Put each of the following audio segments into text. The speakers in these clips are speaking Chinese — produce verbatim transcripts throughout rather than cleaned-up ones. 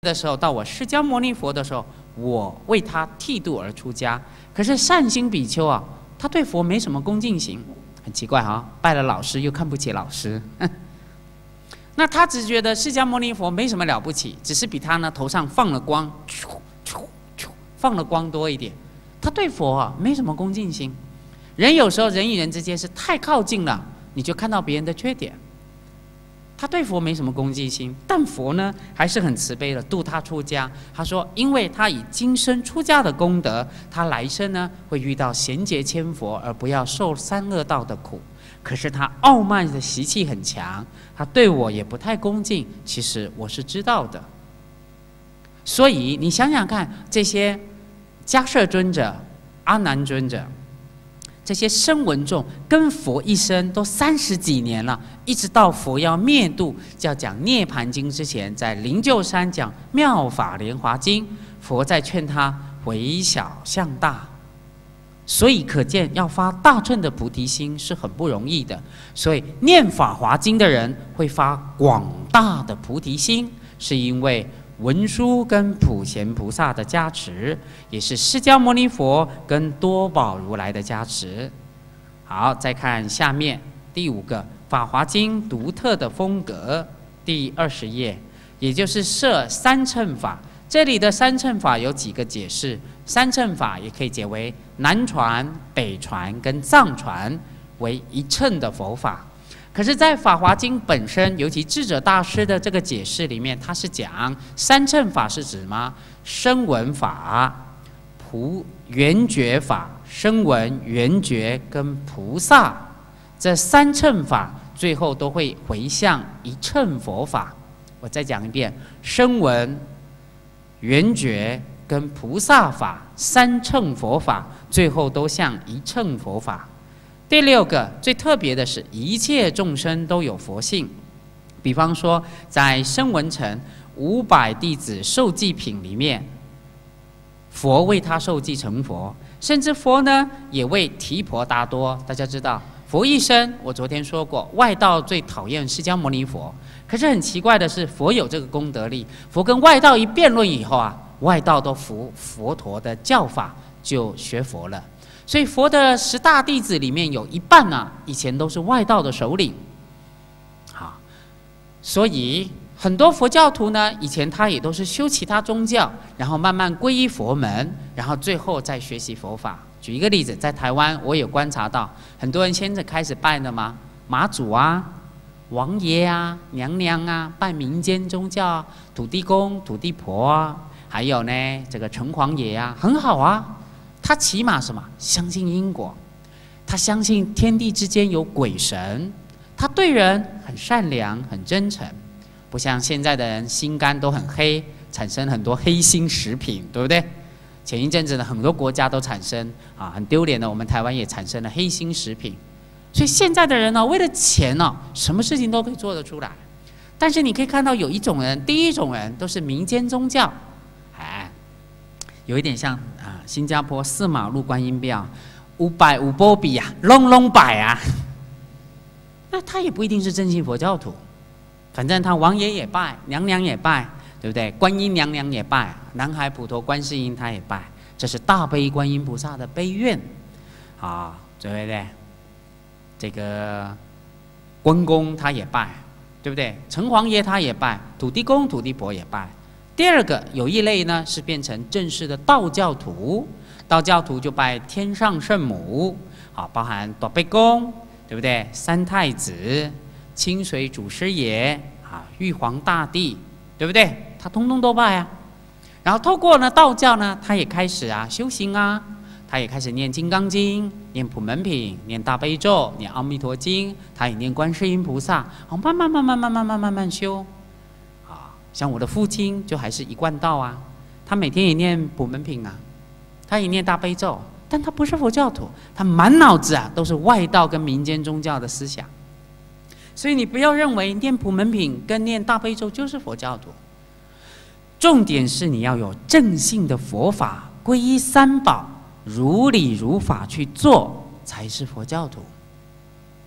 的时候，到我释迦牟尼佛的时候，我为他剃度而出家。可是善心比丘啊，他对佛没什么恭敬心，很奇怪啊，拜了老师又看不起老师。那他只觉得释迦牟尼佛没什么了不起，只是比他呢头上放了光，放了光多一点。他对佛啊没什么恭敬心。人有时候人与人之间是太靠近了，你就看到别人的缺点。他对佛没什么恭敬心，但佛呢还是很慈悲的度他出家。他说，因为他以今生出家的功德，他来生呢会遇到贤劫千佛，而不要受三恶道的苦。可是他傲慢的习气很强，他对我也不太恭敬。其实我是知道的。所以你想想看，这些迦摄尊者、阿难尊者，这些声闻众跟佛一生都三十几年了，一直到佛要灭度，就要讲涅盘经之前，在灵鹫山讲妙法莲华经，佛在劝他回小向大。所以可见要发大乘的菩提心是很不容易的。所以念法华经的人会发广大的菩提心，是因为文殊跟普贤菩萨的加持，也是释迦牟尼佛跟多宝如来的加持。好，再看下面第五个《法华经》独特的风格，第二十页，也就是摄三乘法。这里的三乘法有几个解释，三乘法也可以解为南传、北传跟藏传为一乘的佛法。可是，在《法华经》本身，尤其智者大师的这个解释里面，他是讲三乘法是指什么？声闻法、菩缘觉法、声闻、缘觉跟菩萨这三乘法，最后都会回向一乘佛法。我再讲一遍：声闻、缘觉跟菩萨法三乘佛法，最后都向一乘佛法。第六个最特别的是，一切众生都有佛性。比方说，在声闻乘五百弟子受记品里面，佛为他受记成佛，甚至佛呢也为提婆达多。大家知道，佛一生，我昨天说过，外道最讨厌释迦牟尼佛。可是很奇怪的是，佛有这个功德力，佛跟外道一辩论以后啊，外道都服佛陀的教法，就学佛了。所以佛的十大弟子里面有一半啊，以前都是外道的首领。好，所以很多佛教徒呢，以前他也都是修其他宗教，然后慢慢皈依佛门，然后最后再学习佛法。举一个例子，在台湾我有观察到，很多人现在开始拜的嘛，妈祖啊、王爷啊、娘娘啊，拜民间宗教啊，土地公、土地婆啊，还有呢这个城隍爷啊，很好啊。他起码什么？相信因果，他相信天地之间有鬼神，他对人很善良、很真诚，不像现在的人心肝都很黑，产生很多黑心食品，对不对？前一阵子呢，很多国家都产生啊，很丢脸的，我们台湾也产生了黑心食品。所以现在的人呢，为了钱呢，什么事情都可以做得出来。但是你可以看到有一种人，第一种人都是民间宗教，哎，有一点像啊，新加坡四马路观音庙，五百五波比啊，隆隆百啊，那他也不一定是正信佛教徒，反正他王爷也拜，娘娘也拜，对不对？观音娘娘也拜，南海普陀观世音他也拜，这是大悲观音菩萨的悲愿啊，对不对？这个关公他也拜，对不对？城隍爷他也拜，土地公、土地婆也拜。第二个有一类呢，是变成正式的道教徒，道教徒就拜天上圣母，好，包含大悲公，对不对？三太子、清水祖师爷啊、玉皇大帝，对不对？他通通都拜啊。然后透过呢道教呢，他也开始啊修行啊，他也开始念金刚经、念普门品、念大悲咒、念阿弥陀经，他也念观世音菩萨，好，慢慢慢慢慢慢慢慢慢修。像我的父亲就还是一贯道啊，他每天也念普门品啊，他也念大悲咒，但他不是佛教徒，他满脑子啊都是外道跟民间宗教的思想。所以你不要认为念普门品跟念大悲咒就是佛教徒，重点是你要有正信的佛法，皈依三宝，如理如法去做，才是佛教徒。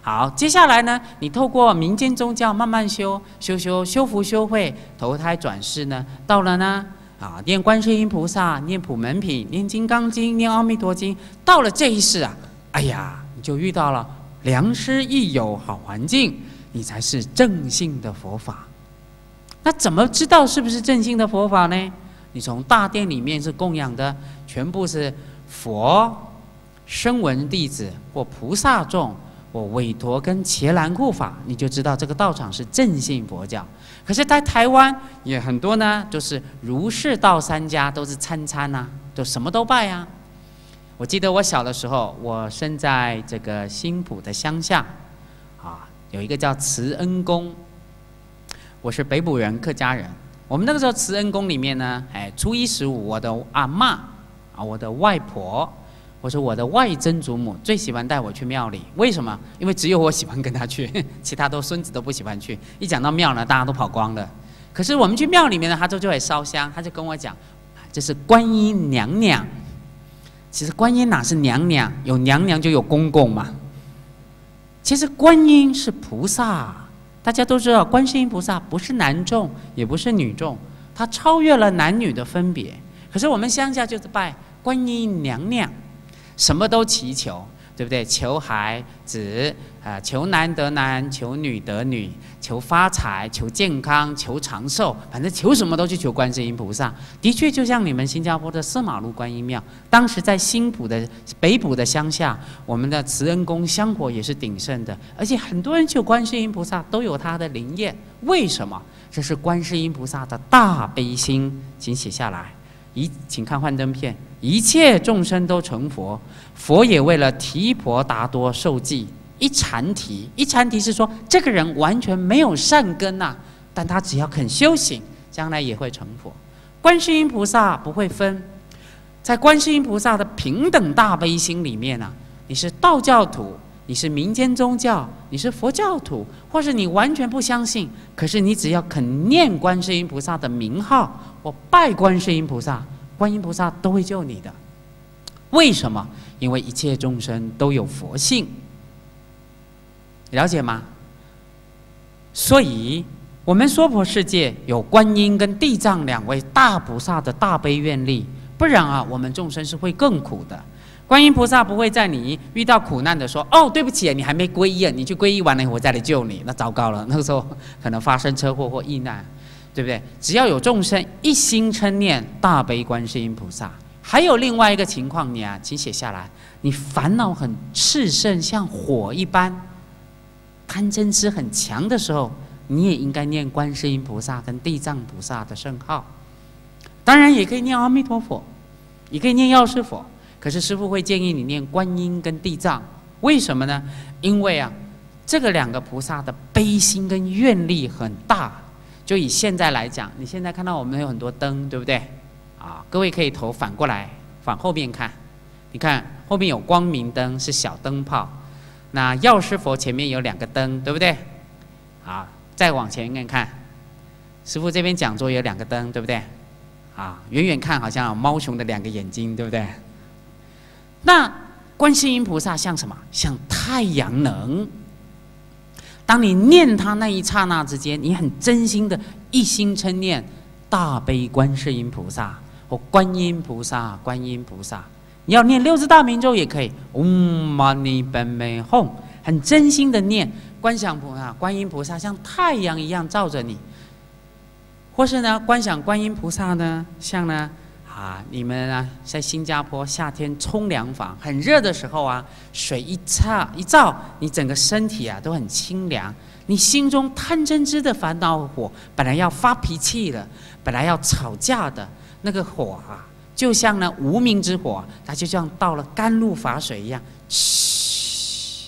好，接下来呢，你透过民间宗教慢慢修，修修修福修慧，投胎转世呢，到了呢，啊，念观世音菩萨，念普门品，念金刚经，念阿弥陀经，到了这一世啊，哎呀，你就遇到了良师益友，好环境，你才是正信的佛法。那怎么知道是不是正信的佛法呢？你从大殿里面是供养的，全部是佛、声闻弟子或菩萨众。我韦陀跟伽蓝护法，你就知道这个道场是正信佛教。可是，在台湾也很多呢，就是儒释道三家都是参参呐，就什么都拜啊。我记得我小的时候，我生在这个新埔的乡下，啊，有一个叫慈恩宫。我是北埔人，客家人。我们那个时候慈恩宫里面呢，哎，初一十五，我的阿嬷啊，我的外婆。我说我的外曾祖母最喜欢带我去庙里，为什么？因为只有我喜欢跟她去，其他都孙子都不喜欢去。一讲到庙呢，大家都跑光了。可是我们去庙里面呢，他就就会烧香，他就跟我讲，这是观音娘娘。其实观音哪是娘娘？有娘娘就有公公嘛。其实观音是菩萨，大家都知道，观世音菩萨不是男众，也不是女众，他超越了男女的分别。可是我们乡下就是拜观音娘娘。什么都祈求，对不对？求孩子啊、呃，求男得男，求女得女，求发财，求健康，求长寿，反正求什么都去求观世音菩萨。的确，就像你们新加坡的四马路观音庙，当时在新埔的北埔的乡下，我们的慈恩宫香火也是鼎盛的，而且很多人求观世音菩萨都有他的灵验。为什么？这是观世音菩萨的大悲心，请写下来。一，请看幻灯片。一切众生都成佛，佛也为了提婆达多受记。一禅提，一禅提是说这个人完全没有善根呐、啊，但他只要肯修行，将来也会成佛。观世音菩萨不会分，在观世音菩萨的平等大悲心里面啊，你是道教徒，你是民间宗教，你是佛教徒，或是你完全不相信，可是你只要肯念观世音菩萨的名号，我拜观世音菩萨，观音菩萨都会救你的。为什么？因为一切众生都有佛性，了解吗？所以我们娑婆世界有观音跟地藏两位大菩萨的大悲愿力，不然啊，我们众生是会更苦的。观音菩萨不会在你遇到苦难的说：“哦，对不起，你还没皈依，你去皈依完了，我再来救你。”那糟糕了，那个时候可能发生车祸或意难，对不对？只要有众生一心称念大悲观世音菩萨。还有另外一个情况，你啊，请写下来。你烦恼很炽盛，像火一般，贪嗔痴很强的时候，你也应该念观世音菩萨跟地藏菩萨的圣号。当然也可以念阿弥陀佛，也可以念药师佛。可是师父会建议你念观音跟地藏，为什么呢？因为啊，这个两个菩萨的悲心跟愿力很大。就以现在来讲，你现在看到我们有很多灯，对不对？啊，各位可以头反过来，反后面看。你看后面有光明灯，是小灯泡。那药师佛前面有两个灯，对不对？好，再往前面看，师父这边讲座有两个灯，对不对？啊，远远看好像有猫熊的两个眼睛，对不对？那观世音菩萨像什么？像太阳能。当你念他那一刹那之间，你很真心的一心称念大悲观世音菩萨或观音菩萨、观音菩萨，你要念六字大明咒也可以。唵嘛呢叭咪吽，很真心的念观想菩萨、观音菩萨像太阳一样照着你，或是呢观想观音菩萨呢，像呢。啊，你们啊，在新加坡夏天冲凉房很热的时候啊，水一擦一照，你整个身体啊都很清凉。你心中贪嗔痴的烦恼火，本来要发脾气的，本来要吵架的那个火啊，就像呢无名之火，它就像到了甘露法水一样，嘘，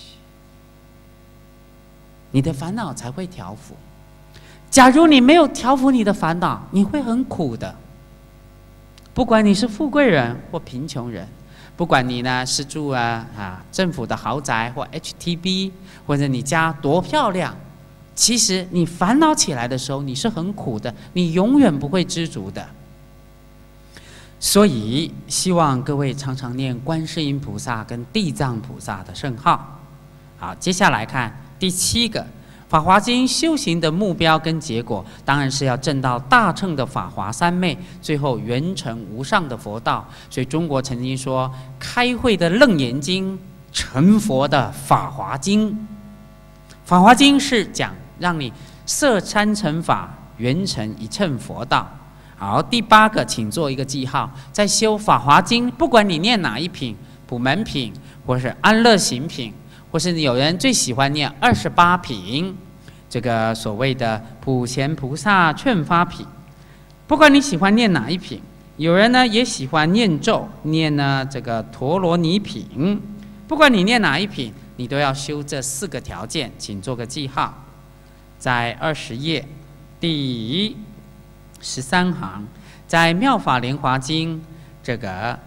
你的烦恼才会调伏。假如你没有调伏你的烦恼，你会很苦的。不管你是富贵人或贫穷人，不管你呢是住啊啊政府的豪宅或 H T B， 或者你家多漂亮，其实你烦恼起来的时候，你是很苦的，你永远不会知足的。所以希望各位常常念观世音菩萨跟地藏菩萨的圣号。 好，接下来看第七个，《法华经》修行的目标跟结果，当然是要证到大乘的法华三昧，最后圆成无上的佛道。所以中国曾经说，开会的楞严经，成佛的法华经。法华经是讲让你摄参成法，圆成一乘佛道。好，第八个，请做一个记号，在修法华经，不管你念哪一品，普门品，或是安乐行品，或是有人最喜欢念二十八品，这个所谓的普贤菩萨劝发品，不管你喜欢念哪一品，有人呢也喜欢念咒，念呢这个陀罗尼品，不管你念哪一品，你都要修这四个条件，请做个记号，在二十页第十三行，在《妙法莲华经》这个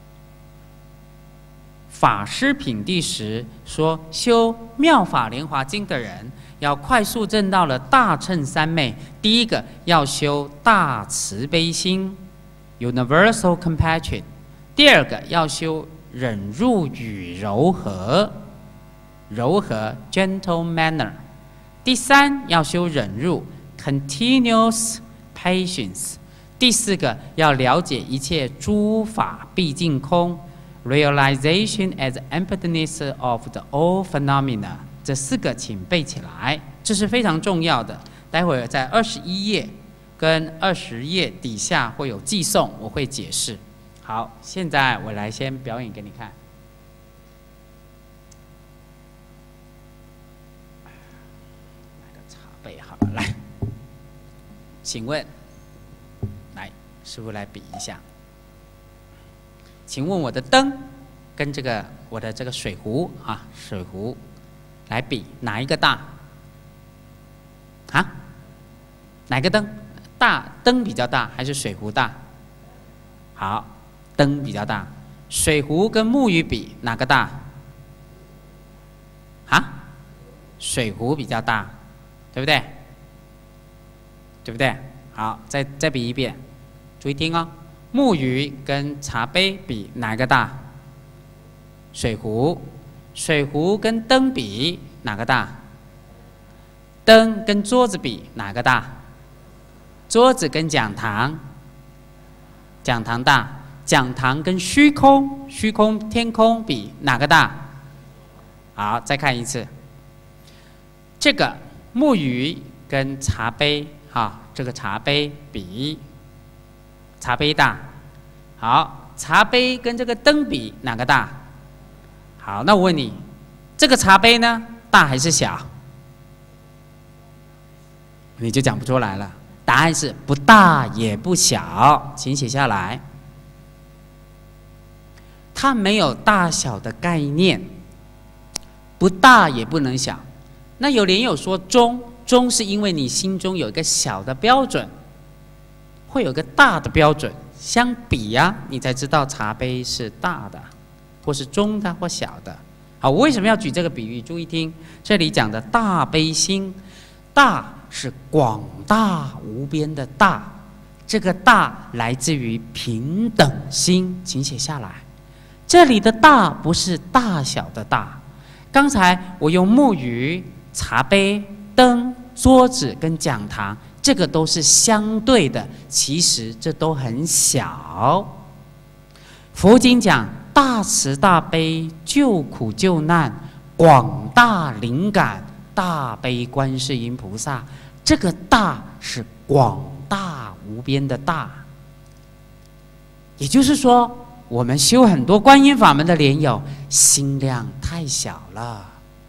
法师品第十说，修妙法莲华经的人要快速证到了大乘三昧。第一个要修大慈悲心 （universal compassion）， 第二个要修忍辱与柔和，柔和 （gentle manner）， 第三要修忍辱 （continuous patience）， 第四个要了解一切诸法毕竟空。Realization as emptiness of the all phenomena， 这四个请背起来，这是非常重要的。待会儿在二十一页跟二十页底下会有寄送，我会解释。好，现在我来先表演给你看。来个茶杯好了，来，请问，来，师父来比一下。请问我的灯跟这个我的这个水壶啊，水壶来比哪一个大？啊？哪个灯大？灯比较大还是水壶大？好，灯比较大。水壶跟木鱼比哪个大？啊？水壶比较大，对不对？对不对？好，再再比一遍，注意听哦。木鱼跟茶杯比哪个大？水壶。水壶跟灯比哪个大？灯跟桌子比哪个大？桌子跟讲堂，讲堂大。讲堂跟虚空，虚空天空比哪个大？好，再看一次。这个木鱼跟茶杯，哈，这个茶杯比茶杯大。好，茶杯跟这个灯比哪个大？好，那我问你，这个茶杯呢，大还是小？你就讲不出来了。答案是不大也不小，请写下来。它没有大小的概念，不大也不能小。那有莲友说中，中是因为你心中有一个小的标准，会有一个大的标准。相比呀、啊，你才知道茶杯是大的，或是中的，或小的。好，我为什么要举这个比喻？注意听，这里讲的大悲心，大是广大无边的大，这个大来自于平等心，请写下来。这里的大不是大小的大。刚才我用木鱼、茶杯、灯、桌子跟讲堂。这个都是相对的，其实这都很小。佛经讲大慈大悲，救苦救难，广大灵感，大悲观世音菩萨。这个大是广大无边的大。也就是说，我们修很多观音法门的莲友，心量太小了。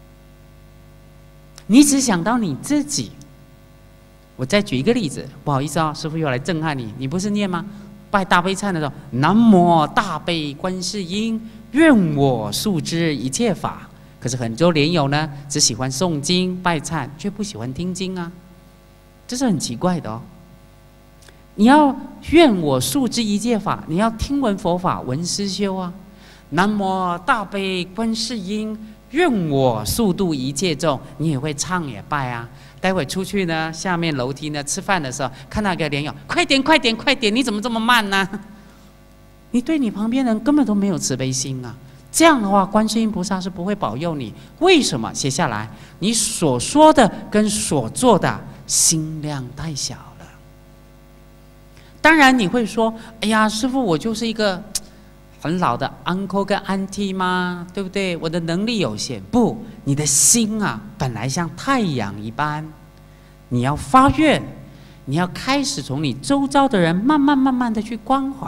你只想到你自己。我再举一个例子，不好意思啊、哦，师父又来震撼你。你不是念吗？拜大悲忏的时候，南无大悲观世音，愿我速知一切法。可是很多莲友呢，只喜欢诵经拜忏，却不喜欢听经啊，这是很奇怪的哦。你要愿我速知一切法，你要听闻佛法，闻思修啊。南无大悲观世音，愿我速度一切众，你也会唱也拜啊。待会出去呢，下面楼梯呢，吃饭的时候看到一个莲友，快点快点快点，你怎么这么慢呢？你对你旁边人根本都没有慈悲心啊！ 这样的话，观世音菩萨是不会保佑你。为什么？写下来，你所说的跟所做的心量太小了。当然你会说：“哎呀，师父，我就是一个很老的 uncle 跟 auntie 吗？对不对？我的能力有限。”不，你的心啊，本来像太阳一般，你要发愿，你要开始从你周遭的人慢慢慢慢的去关怀。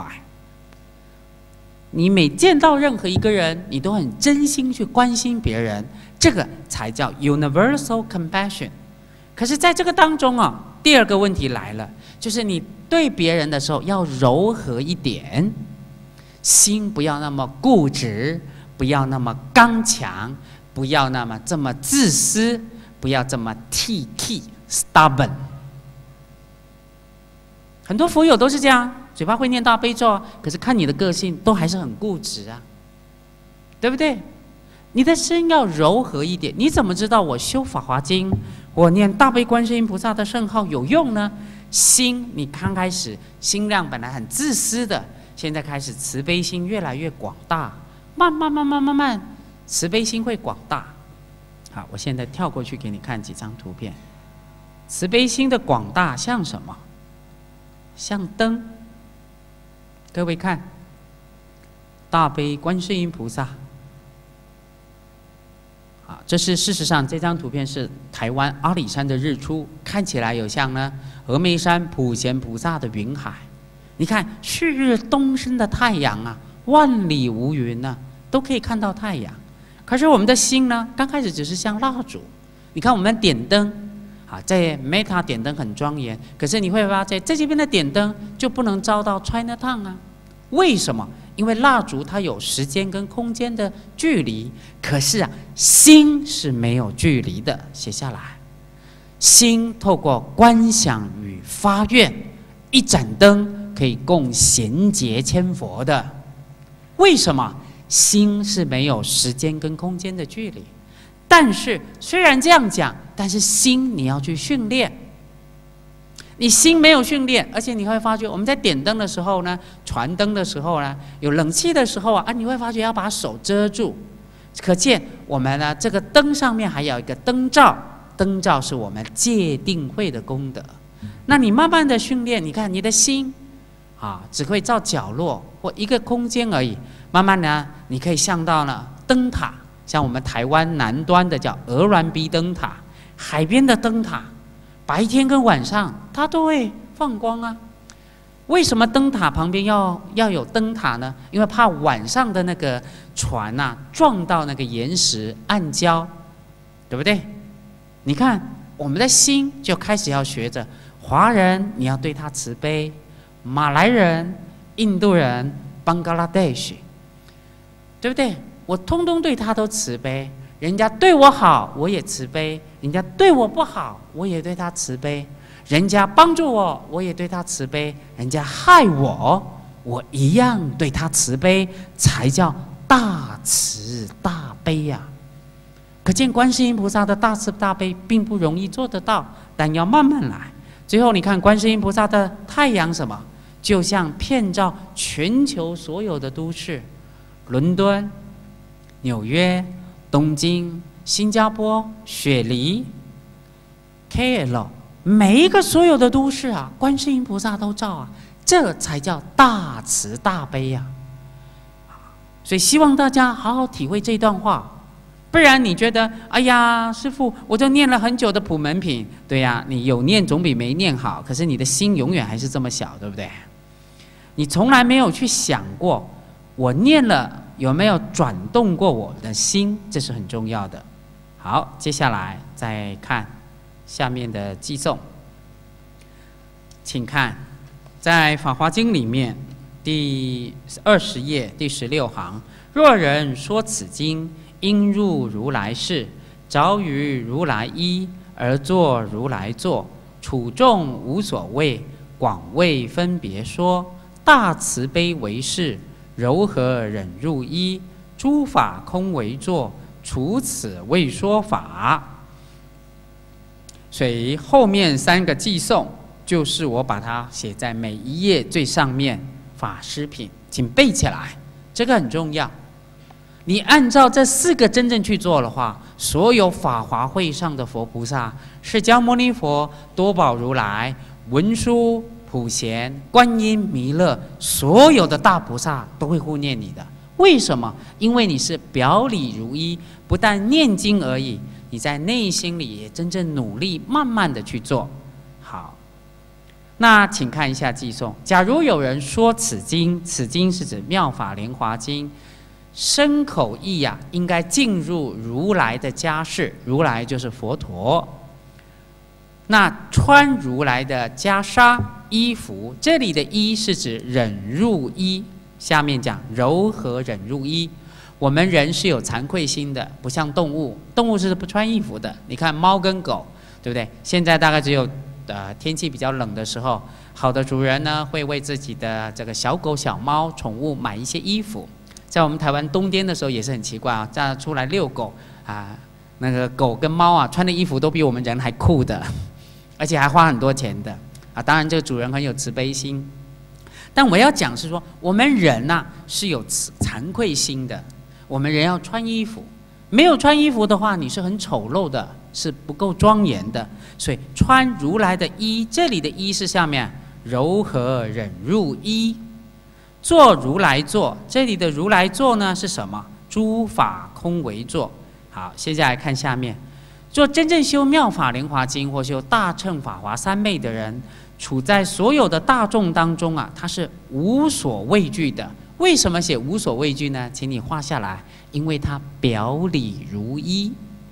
你每见到任何一个人，你都很真心去关心别人，这个才叫 universal compassion。可是在这个当中啊，第二个问题来了，就是你对别人的时候要柔和一点，心不要那么固执，不要那么刚强，不要那么这么自私，不要这么 T K stubborn。很多佛友都是这样，嘴巴会念大悲咒，可是看你的个性都还是很固执啊，对不对？你的心要柔和一点。你怎么知道我修法华经，我念大悲观世音菩萨的圣号有用呢？心，你刚开始心量本来很自私的，现在开始慈悲心越来越广大，慢慢慢慢慢慢，慈悲心会广大。好，我现在跳过去给你看几张图片。慈悲心的广大像什么？像灯。各位看，大悲观世音菩萨。啊，这是事实上这张图片是台湾阿里山的日出，看起来有像呢峨眉山普贤菩萨的云海。你看旭日东升的太阳啊，万里无云啊，都可以看到太阳。可是我们的心呢，刚开始只是像蜡烛。你看我们点灯，啊，在 Meta 点灯很庄严，可是你会发现在这边的点灯就不能照到 Chinatown 啊？为什么？因为蜡烛它有时间跟空间的距离，可是啊，心是没有距离的。写下来，心透过观想与发愿，一盏灯可以供贤劫千佛的。为什么？心是没有时间跟空间的距离。但是虽然这样讲，但是心你要去训练。你心没有训练，而且你会发觉，我们在点灯的时候呢，传灯的时候呢，有冷气的时候啊，啊，你会发觉要把手遮住，可见我们呢这个灯上面还有一个灯罩，灯罩是我们戒定慧的功德。那你慢慢的训练，你看你的心，啊，只会照角落或一个空间而已。慢慢呢，你可以像到了灯塔，像我们台湾南端的叫鹅銮鼻灯塔，海边的灯塔。白天跟晚上，它都会放光啊。为什么灯塔旁边要要有灯塔呢？因为怕晚上的那个船呐、啊、撞到那个岩石暗礁，对不对？你看，我们的心就开始要学着华人，你要对他慈悲；马来人、印度人、邦格拉德什，对不对？我通通对他都慈悲。人家对我好，我也慈悲；人家对我不好，我也对他慈悲；人家帮助我，我也对他慈悲；人家害我，我一样对他慈悲，才叫大慈大悲呀、啊！可见观世音菩萨的大慈大悲并不容易做得到，但要慢慢来。最后你看观世音菩萨的太阳什么，就像遍照全球所有的都市，伦敦、纽约、东京、新加坡、雪梨、K L， 每一个所有的都市啊，观世音菩萨都照啊，这才叫大慈大悲呀、啊！所以希望大家好好体会这段话，不然你觉得，哎呀，师父，我就念了很久的普门品，对呀、啊，你有念总比没念好，可是你的心永远还是这么小，对不对？你从来没有去想过，我念了。有没有转动过我的心？这是很重要的。好，接下来再看下面的偈颂，请看在《法华经》里面第二十页第十六行：若人说此经，应入如来室，着于如来衣，而作如来坐，处众无所谓，广为分别说，大慈悲为事。柔和忍入一，诸法空为坐，除此未说法。所以后面三个偈颂，就是我把它写在每一页最上面，法师品，请背起来，这个很重要。 你按照这四个真正去做的话，所有法华会上的佛菩萨、释迦牟尼佛、多宝如来、文殊、普贤、观音、弥勒，所有的大菩萨都会护念你的。为什么？因为你是表里如一，不但念经而已，你在内心里也真正努力，慢慢的去做。好，那请看一下偈颂。假如有人说此经，此经是指《妙法莲华经》，身口意呀、啊，应该进入如来的家室，如来就是佛陀。那穿如来的袈裟衣服，这里的衣是指忍入衣。下面讲柔和忍入衣。我们人是有惭愧心的，不像动物，动物是不穿衣服的。你看猫跟狗，对不对？现在大概只有呃天气比较冷的时候，好的主人呢会为自己的这个小狗、小猫、宠物买一些衣服。在我们台湾冬天的时候也是很奇怪啊，这样出来遛狗啊，那个狗跟猫啊穿的衣服都比我们人还酷的，而且还花很多钱的啊。当然这个主人很有慈悲心。但我要讲是说，我们人呐、啊、是有惭愧心的。我们人要穿衣服，没有穿衣服的话，你是很丑陋的，是不够庄严的。所以穿如来的衣，这里的衣是下面柔和忍入衣，坐如来坐。这里的如来坐呢是什么？诸法空为坐。好，接下来看下面，做真正修妙法莲华经或修大乘法华三昧的人，处在所有的大众当中啊，他是无所畏惧的。为什么写无所畏惧呢？请你画下来，因为他表里如一。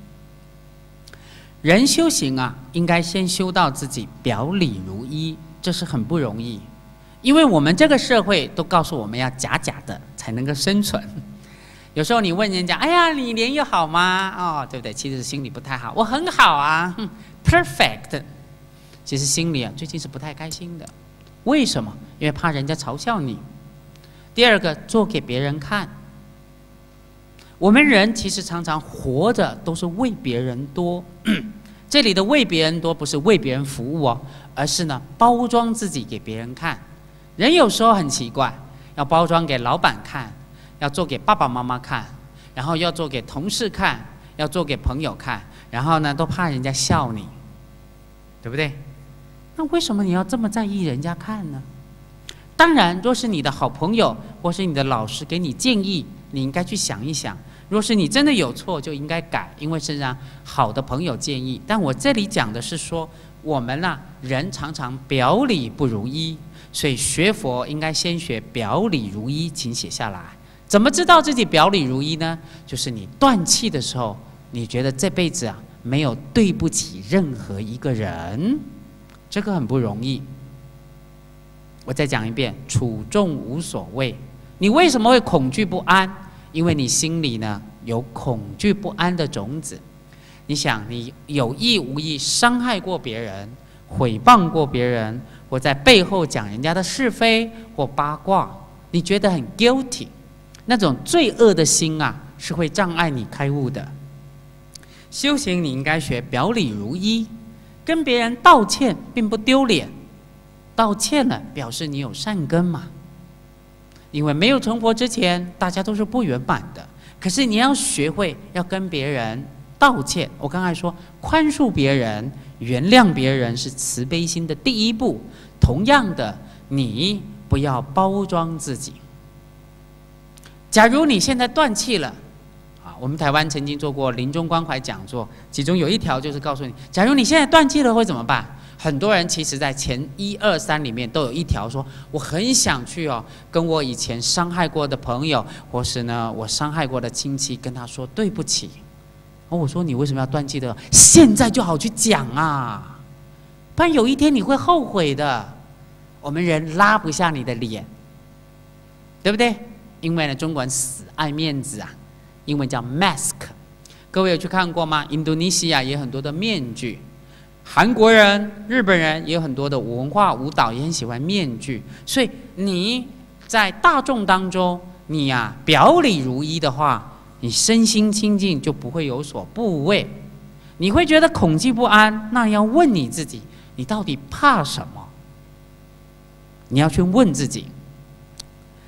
人修行啊，应该先修到自己表里如一，这是很不容易，因为我们这个社会都告诉我们要假假的才能够生存。有时候你问人家，哎呀，你脸有好吗？哦，对不对？其实心里不太好。我很好啊 ，perfect。其实心里啊，最近是不太开心的。为什么？因为怕人家嘲笑你。第二个，做给别人看。我们人其实常常活着都是为别人多，这里的为别人多不是为别人服务哦，而是呢包装自己给别人看。人有时候很奇怪，要包装给老板看，要做给爸爸妈妈看，然后要做给同事看，要做给朋友看，然后呢都怕人家笑你，对不对？那为什么你要这么在意人家看呢？当然，若是你的好朋友或是你的老师给你建议，你应该去想一想。若是你真的有错，就应该改，因为是让好的朋友建议。但我这里讲的是说，我们啊人常常表里不如一，所以学佛应该先学表里如一。请写下来。怎么知道自己表里如一呢？就是你断气的时候，你觉得这辈子啊没有对不起任何一个人，这个很不容易。我再讲一遍，处众无所谓。你为什么会恐惧不安？因为你心里呢有恐惧不安的种子。你想，你有意无意伤害过别人，毁谤过别人，或在背后讲人家的是非或八卦，你觉得很 guilty， 那种罪恶的心啊，是会障碍你开悟的。修行你应该学表里如一，跟别人道歉并不丢脸。道歉了，表示你有善根嘛。因为没有成佛之前，大家都是不圆满的。可是你要学会要跟别人道歉。我刚才说，宽恕别人、原谅别人是慈悲心的第一步。同样的，你不要包装自己。假如你现在断气了，啊，我们台湾曾经做过临终关怀讲座，其中有一条就是告诉你，假如你现在断气了会怎么办？很多人其实在前一二三里面都有一条说，我很想去哦，跟我以前伤害过的朋友，或是呢我伤害过的亲戚，跟他说对不起。哦，我说你为什么要断气的？现在就好去讲啊，不然有一天你会后悔的。我们人拉不下你的脸，对不对？因为呢，中国人死爱面子啊，英文叫 mask。各位有去看过吗？印度尼西亚也有很多的面具。韩国人、日本人也有很多的文化舞蹈，也很喜欢面具。所以你在大众当中，你呀、啊、表里如一的话，你身心清净就不会有所部位。你会觉得恐惧不安，那要问你自己，你到底怕什么？你要去问自己。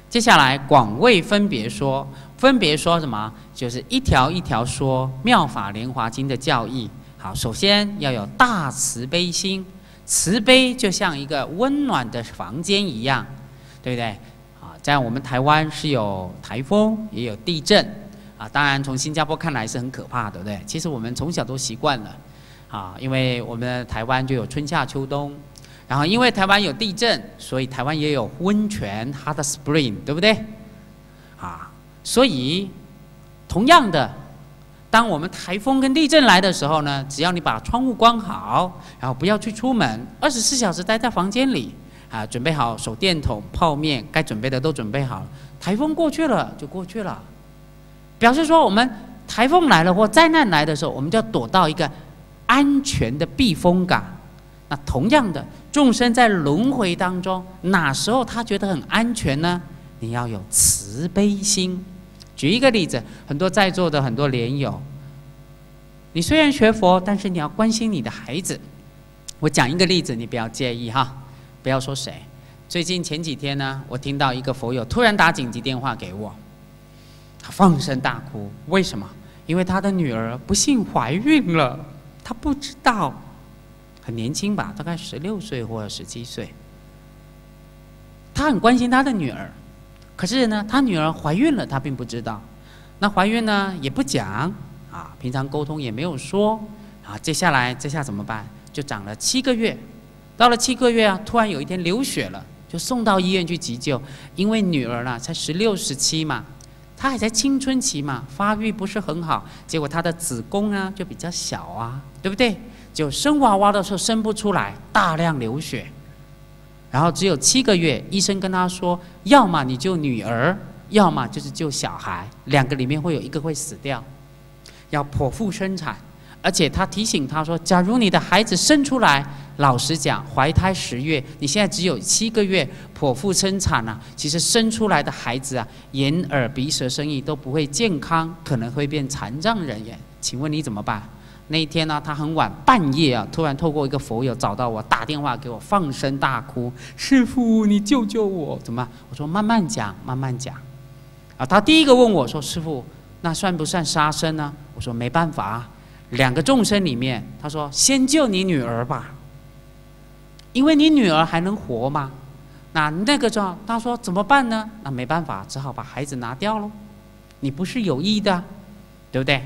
接下来广为分别说，分别说什么？就是一条一条说《妙法莲华经》的教义。好，首先要有大慈悲心，慈悲就像一个温暖的房间一样，对不对？啊，在我们台湾是有台风，也有地震啊。当然，从新加坡看来是很可怕，对不对？其实我们从小都习惯了啊，因为我们台湾就有春夏秋冬。然后，因为台湾有地震，所以台湾也有温泉 （hot spring）， 对不对？啊，所以同样的，当我们台风跟地震来的时候呢，只要你把窗户关好，然后不要去出门，二十四小时待在房间里，啊，准备好手电筒、泡面，该准备的都准备好，台风过去了就过去了。表示说，我们台风来了或灾难来的时候，我们就要躲到一个安全的避风港。那同样的，众生在轮回当中，哪时候他觉得很安全呢？你要有慈悲心。举一个例子，很多在座的很多莲友，你虽然学佛，但是你要关心你的孩子。我讲一个例子，你不要介意哈，不要说谁。最近前几天呢，我听到一个佛友突然打紧急电话给我，他放声大哭。为什么？因为他的女儿不幸怀孕了，他不知道。很年轻吧，大概十六岁或者十七岁。他很关心他的女儿，可是呢，他女儿怀孕了，他并不知道。那怀孕呢也不讲啊，平常沟通也没有说啊。接下来这下怎么办？就长了七个月，到了七个月啊，突然有一天流血了，就送到医院去急救。因为女儿呢才十六、十七嘛，她还在青春期嘛，发育不是很好，结果她的子宫呢就比较小啊，对不对？就生娃娃的时候生不出来，大量流血，然后只有七个月，医生跟他说，要么你救女儿，要么就是救小孩，两个里面会有一个会死掉，要剖腹生产。而且他提醒他说，假如你的孩子生出来，老实讲，怀胎十月，你现在只有七个月，剖腹生产啊，其实生出来的孩子啊，眼耳鼻舌身意都不会健康，可能会变残障人员。请问你怎么办？那一天呢、啊，他很晚半夜啊，突然透过一个佛友找到我，打电话给我，放声大哭：“师父，你救救我！”怎么办？我说慢慢讲，慢慢讲。啊，他第一个问我说：“师父，那算不算杀生呢？”我说没办法，两个众生里面，他说先救你女儿吧，因为你女儿还能活嘛。那那个时候他说怎么办呢？那没办法，只好把孩子拿掉喽。你不是有意的，对不对？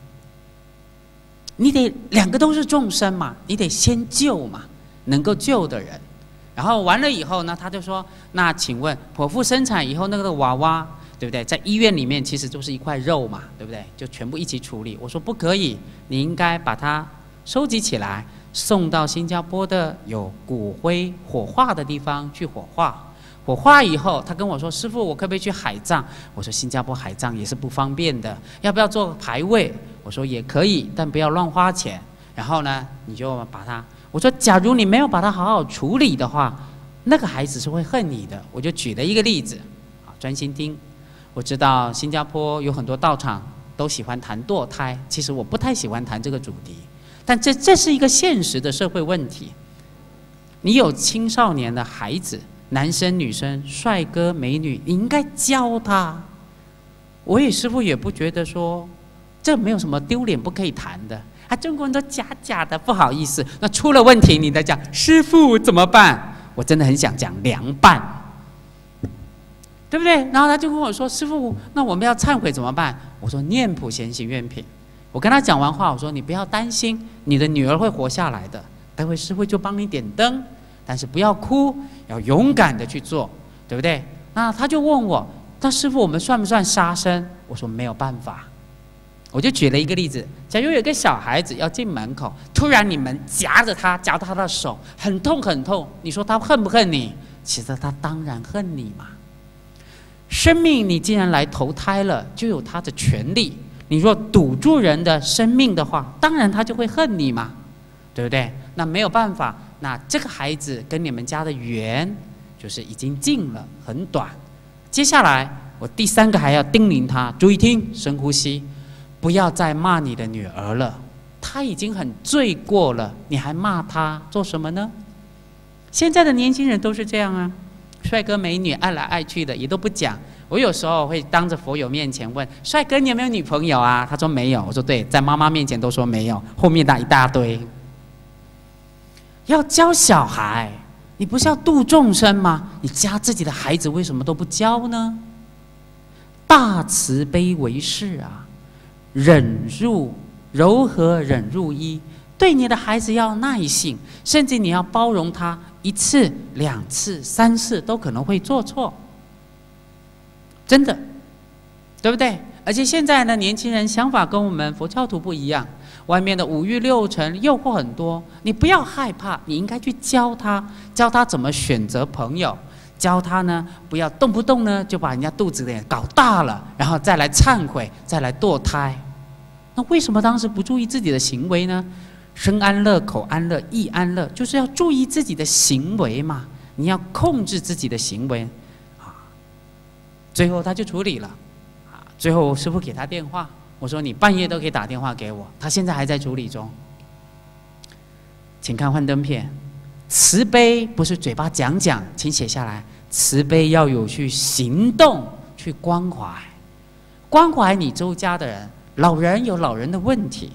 你得两个都是众生嘛，你得先救嘛，能够救的人。然后完了以后呢，他就说：“那请问剖腹生产以后那个娃娃，对不对？在医院里面其实就是一块肉嘛，对不对？就全部一起处理。”我说不可以，你应该把它收集起来，送到新加坡的有骨灰火化的地方去火化。火化以后，他跟我说：“师父，我可不可以去海葬？”我说：“新加坡海葬也是不方便的，要不要做牌位？”我说：“也可以，但不要乱花钱。”然后呢，你就把它……我说：“假如你没有把它好好处理的话，那个孩子是会恨你的。”我就举了一个例子，好，专心听。我知道新加坡有很多道场都喜欢谈堕胎，其实我不太喜欢谈这个主题，但这这是一个现实的社会问题。你有青少年的孩子。男生女生帅哥美女，你应该教他。我也师父也不觉得说这没有什么丢脸不可以谈的啊，中国人都假假的，不好意思。那出了问题你再讲，师父怎么办？我真的很想讲凉拌，对不对？然后他就跟我说：“师父，那我们要忏悔怎么办？”我说：“念普贤行愿品。”我跟他讲完话，我说：“你不要担心，你的女儿会活下来的。待会师父就帮你点灯。”但是不要哭，要勇敢的去做，对不对？那他就问我：“那师父，我们算不算杀生？”我说没有办法。我就举了一个例子：假如有一个小孩子要进门口，突然你们夹着他，夹着他的手，很痛很痛，你说他恨不恨你？其实他当然恨你嘛。生命你既然来投胎了，就有他的权利。你若堵住人的生命的话，当然他就会恨你嘛，对不对？那没有办法。那这个孩子跟你们家的缘就是已经尽了，很短。接下来我第三个还要叮咛他，注意听，深呼吸，不要再骂你的女儿了，她已经很罪过了，你还骂她做什么呢？现在的年轻人都是这样啊， 帅哥美女爱来爱去的也都不讲。我有时候会当着佛友面前问帅哥你有没有女朋友啊？他说没有。我说对，在妈妈面前都说没有，后面那一大堆。要教小孩，你不是要度众生吗？你家自己的孩子为什么都不教呢？大慈悲为是啊，忍入柔和忍入一，对你的孩子要耐性，甚至你要包容他一次、两次、三次都可能会做错，真的，对不对？而且现在呢，年轻人想法跟我们佛教徒不一样，外面的五欲六尘诱惑很多，你不要害怕，你应该去教他，教他怎么选择朋友。教他呢，不要动不动呢就把人家肚子给搞大了，然后再来忏悔，再来堕胎。那为什么当时不注意自己的行为呢？身安乐，口安乐，意安乐，就是要注意自己的行为嘛。你要控制自己的行为啊。最后他就处理了啊。最后师父给他电话，我说你半夜都可以打电话给我，他现在还在处理中。请看幻灯片。慈悲不是嘴巴讲讲，请写下来。慈悲要有去行动，去关怀，关怀你周家的人。老人有老人的问题，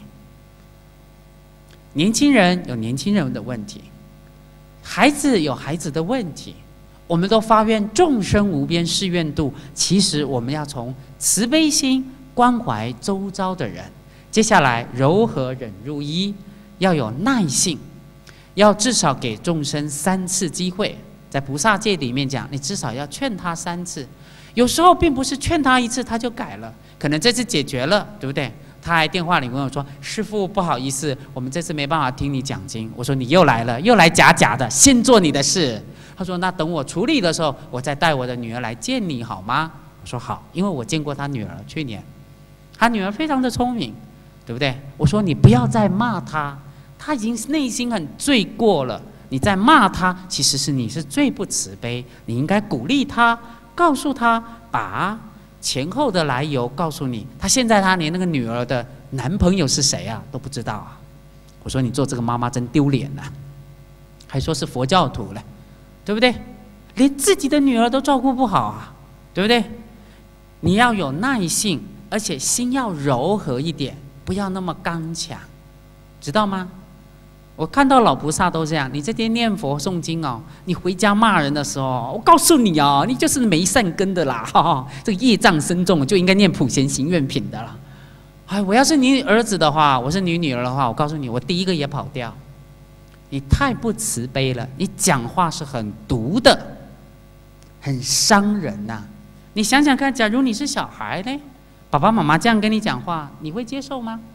年轻人有年轻人的问题，孩子有孩子的问题。我们都发愿众生无边誓愿度，其实我们要从慈悲心关怀周遭的人。接下来柔和忍入一，要有耐性。要至少给众生三次机会，在菩萨戒里面讲，你至少要劝他三次。有时候并不是劝他一次他就改了，可能这次解决了，对不对？他还电话里跟我说：“师父，不好意思，我们这次没办法听你讲经。”我说：“你又来了，又来假假的，先做你的事。”他说：“那等我处理的时候，我再带我的女儿来见你好吗？”我说：“好，因为我见过他女儿，去年，他女儿非常的聪明，对不对？”我说：“你不要再骂他。”他已经内心很罪过了，你在骂他，其实是你是最不慈悲。你应该鼓励他，告诉他，把前后的来由告诉你。他现在他连那个女儿的男朋友是谁啊都不知道啊！我说你做这个妈妈真丢脸啊，还说是佛教徒了，对不对？连自己的女儿都照顾不好啊，对不对？你要有耐性，而且心要柔和一点，不要那么刚强，知道吗？我看到老菩萨都这样，你这天念佛诵经哦，你回家骂人的时候，我告诉你哦，你就是没善根的啦，哈哈，这个业障深重，就应该念普贤行愿品的啦。哎，我要是你儿子的话，我是你女儿的话，我告诉你，我第一个也跑掉。你太不慈悲了，你讲话是很毒的，很伤人呐、啊。你想想看，假如你是小孩呢，爸爸妈妈这样跟你讲话，你会接受吗？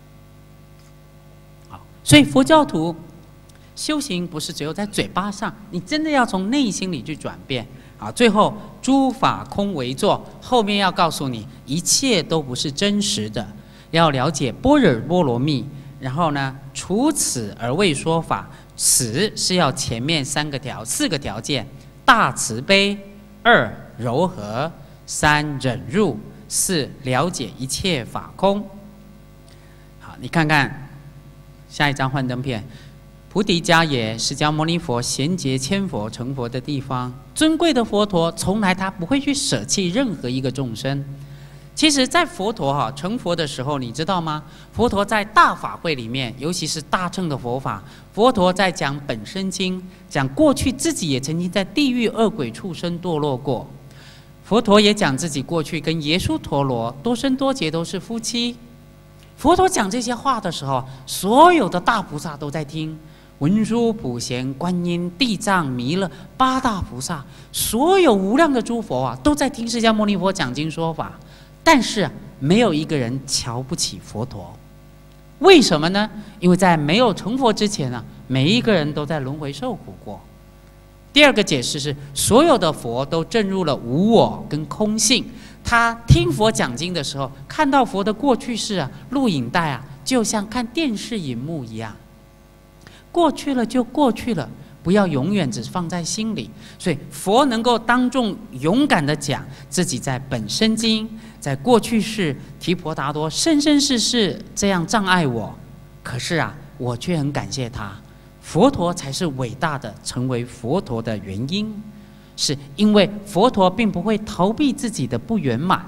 所以佛教徒修行不是只有在嘴巴上，你真的要从内心里去转变啊！最后诸法空为作，后面要告诉你一切都不是真实的，要了解般若波罗蜜，然后呢，除此而为说法。此是要前面三个条四个条件：大慈悲，二柔和，三忍辱，四了解一切法空。好，你看看。下一张幻灯片，菩提迦耶，释迦牟尼佛贤劫千佛成佛的地方，尊贵的佛陀从来他不会去舍弃任何一个众生。其实，在佛陀哈成佛的时候，你知道吗？佛陀在大法会里面，尤其是大乘的佛法，佛陀在讲本生经，讲过去自己也曾经在地狱恶鬼畜生堕落过。佛陀也讲自己过去跟耶稣陀罗多生多劫都是夫妻。佛陀讲这些话的时候，所有的大菩萨都在听，文殊、普贤、观音、地藏、弥勒八大菩萨，所有无量的诸佛啊，都在听释迦牟尼佛讲经说法。但是、啊、没有一个人瞧不起佛陀，为什么呢？因为在没有成佛之前啊，每一个人都在轮回受苦过。第二个解释是，所有的佛都证入了无我跟空性。他听佛讲经的时候，看到佛的过去式啊，录影带啊，就像看电视荧幕一样，过去了就过去了，不要永远只放在心里。所以佛能够当众勇敢地讲自己在本生经，在过去世提婆达多生生世世这样障碍我，可是啊，我却很感谢他。佛陀才是伟大的，成为佛陀的原因。 是因为佛陀并不会逃避自己的不圆满。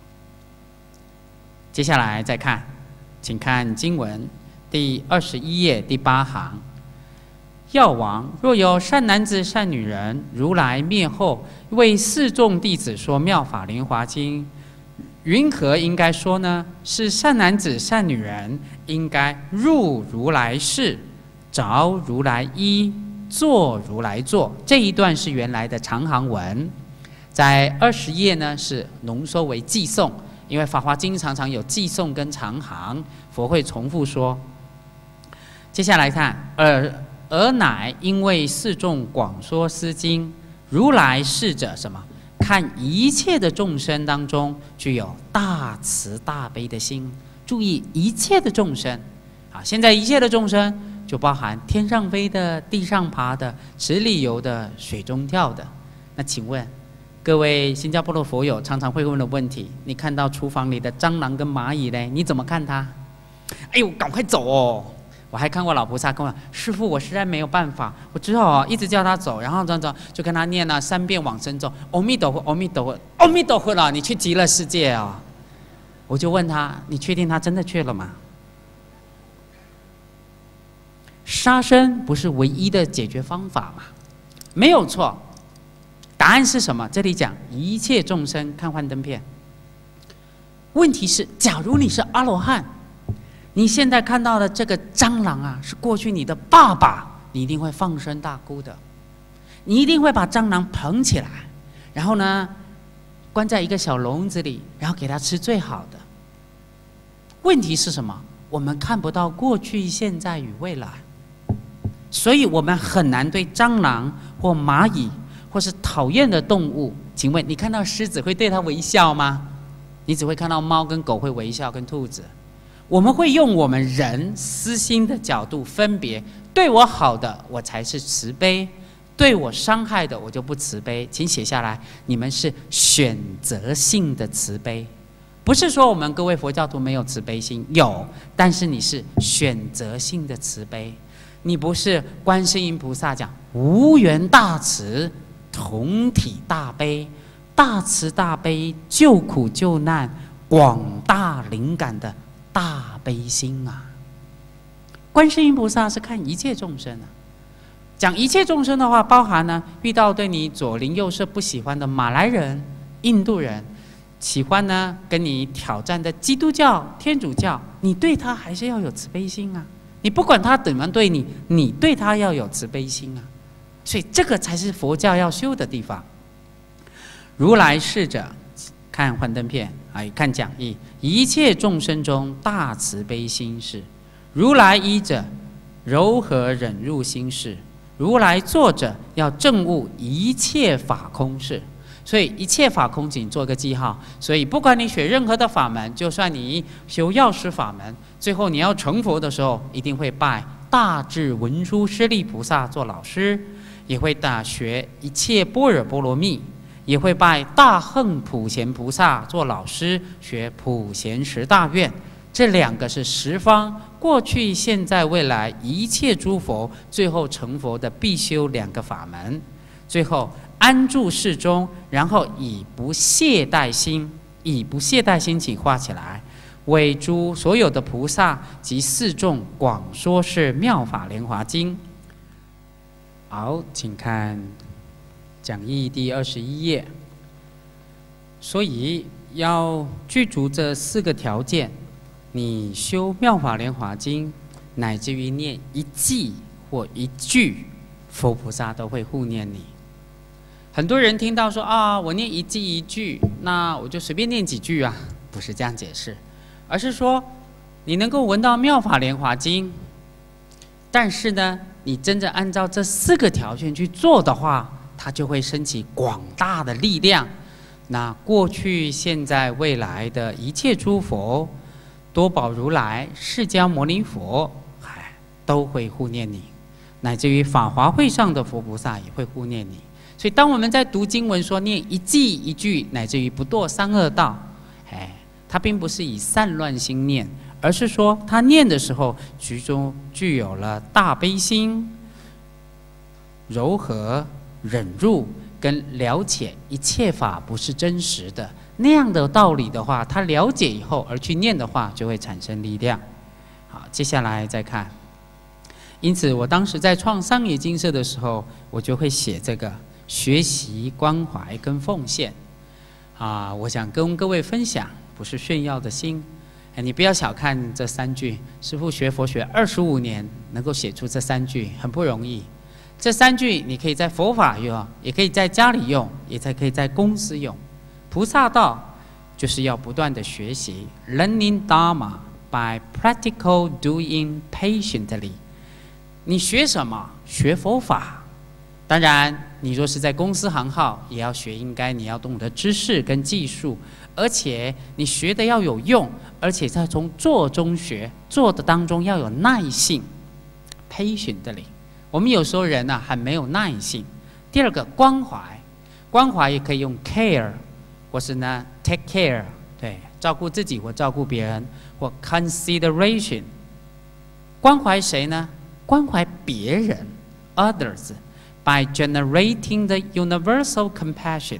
接下来再看，请看经文第二十一页第八行。药王，若有善男子、善女人，如来灭后，为四众弟子说《妙法莲华经》，云何应该说呢？是善男子、善女人应该入如来室，着如来衣，坐如来座。这一段是原来的长行文，在二十页呢是浓缩为偈颂，因为《法华经》常常有偈颂跟长行，佛会重复说。接下来看二。而乃因为四众广说斯经，如来是者什么？看一切的众生当中具有大慈大悲的心。注意一切的众生，啊，现在一切的众生就包含天上飞的、地上爬的、池里游的、水中跳的。那请问各位新加坡的佛友常常会问的问题：你看到厨房里的蟑螂跟蚂蚁嘞，你怎么看它？哎呦，赶快走哦！我还看过老菩萨跟我讲：“师父，我实在没有办法，我只好一直叫他走，然后这样子就跟他念了三遍往生咒，阿弥陀佛，阿弥陀佛，阿弥陀佛了，你去极乐世界啊、哦！”我就问他：“你确定他真的去了吗？”杀生不是唯一的解决方法嘛？没有错。答案是什么？这里讲一切众生，看幻灯片。问题是，假如你是阿罗汉。你现在看到的这个蟑螂啊，是过去你的爸爸，你一定会放声大哭的，你一定会把蟑螂捧起来，然后呢，关在一个小笼子里，然后给它吃最好的。问题是什么？我们看不到过去、现在与未来，所以我们很难对蟑螂或蚂蚁或是讨厌的动物。请问你看到狮子会对它微笑吗？你只会看到猫跟狗会微笑，跟兔子。我们会用我们人私心的角度分别，对我好的我才是慈悲，对我伤害的我就不慈悲。请写下来，你们是选择性的慈悲，不是说我们各位佛教徒没有慈悲心，有，但是你是选择性的慈悲，你不是观世音菩萨讲无缘大慈，同体大悲，大慈大悲，救苦救难，广大灵感的大悲心啊！观世音菩萨是看一切众生啊。讲一切众生的话，包含呢遇到对你左邻右舍不喜欢的马来人、印度人，喜欢呢跟你挑战的基督教、天主教，你对他还是要有慈悲心啊！你不管他怎么对你，你对他要有慈悲心啊！所以这个才是佛教要修的地方。如来是者，看幻灯片。哎，看讲义，一切众生中大慈悲心是。如来依者，柔和忍辱心是。如来坐者，要证悟一切法空是。所以一切法空，请做个记号。所以不管你学任何的法门，就算你修药师法门，最后你要成佛的时候，一定会拜大智文殊师利菩萨做老师，也会大学一切般若波罗蜜。也会拜大横普贤菩萨做老师，学普贤十大愿。这两个是十方过去、现在、未来一切诸佛最后成佛的必修两个法门。最后安住室中，然后以不懈怠心，以不懈怠心，请画起来，为诸所有的菩萨及四众广说是妙法莲华经。好，请看讲义第二十一页。所以要具足这四个条件，你修妙法莲华经，乃至于念一偈或一句，佛菩萨都会护念你。很多人听到说啊，我念一偈一句，那我就随便念几句啊，不是这样解释，而是说你能够闻到妙法莲华经，但是呢，你真正按照这四个条件去做的话，它就会升起广大的力量。那过去、现在、未来的一切诸佛、多宝如来、释迦牟尼佛，哎，都会护念你，乃至于法华会上的佛菩萨也会护念你。所以，当我们在读经文说念一偈一句，乃至于不堕三恶道，哎，它并不是以散乱心念，而是说他念的时候，其中具有了大悲心、柔和、忍辱跟了解一切法不是真实的那样的道理的话，他了解以后而去念的话，就会产生力量。好，接下来再看。因此，我当时在创商业精舍的时候，我就会写这个学习、关怀跟奉献。啊，我想跟各位分享，不是炫耀的心。哎，你不要小看这三句，师父学佛学二十五年，能够写出这三句很不容易。这三句你可以在佛法用，也可以在家里用，也才可以在公司用。菩萨道就是要不断的学习 ，learning Dharma by practical doing patiently。你学什么？学佛法。当然，你若是在公司行号，也要学应该你要懂得知识跟技术，而且你学的要有用，而且在从做中学，做的当中要有耐性 ，patiently。我们有时候人呢、啊、很没有耐性。第二个关怀，关怀也可以用 care， 或是呢 take care， 对，照顾自己或照顾别人，或 consideration。关怀谁呢？关怀别人 ，others。By generating the universal compassion，